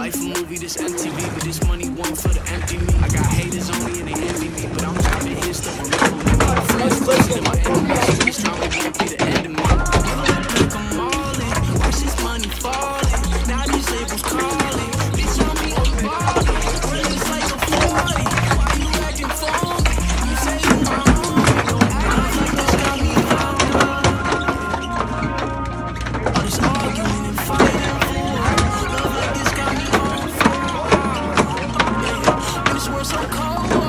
life a movie, this MTV, but this money one for the empty me. I got haters on me and they envy me, but I'm trying to hit stuff remember me. My friends closer than my enemies, this drama won't be the end of me. Look, I'm all in, watch this money falling. Now these labels calling, bitch on me, I'm balling. Really like a 40, why you acting phony? You say you my homie, don't act like this got me on. All this arguing and fighting for love like this got me on fire. Yeah, and this world so cold.